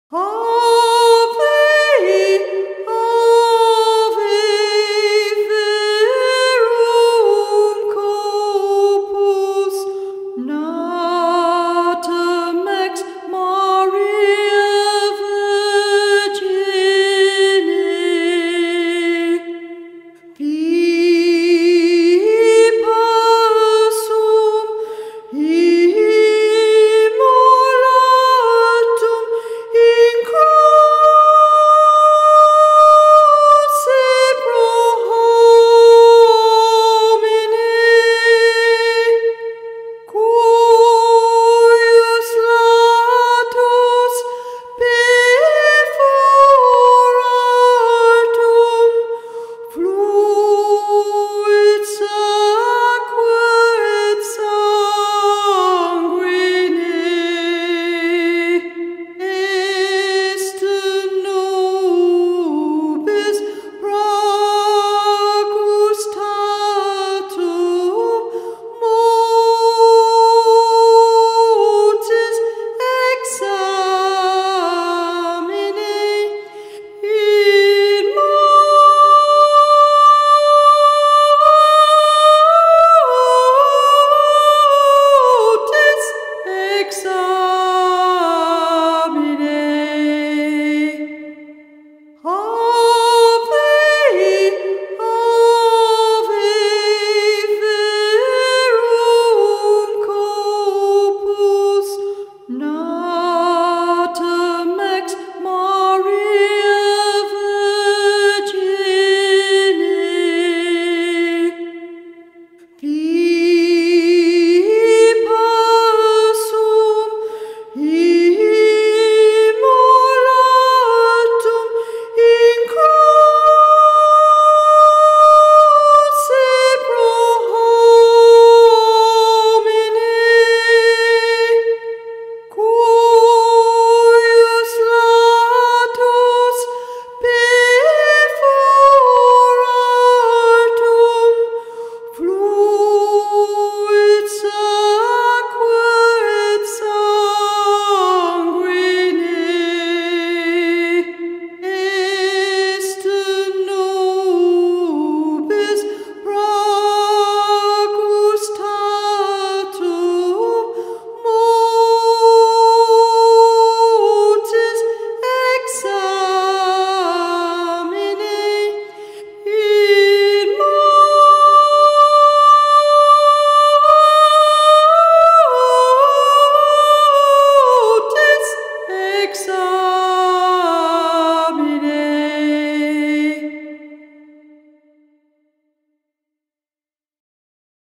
Ave, Ave, verum corpus, natum ex Maria Virgine, vi passum immolatum in cruce pro homine, cuius latus perforatum fluit sacque et sanguine, est nobis praegustatum mortis examine in mortis examine. Ave, Ave, verum corpus, natum ex Maria Virgine, vi passum immolatum in cruce pro homine, cuius latus perforatum fluit sacque et sanguine, est nobis praegustatum mortis examine in mortis examine.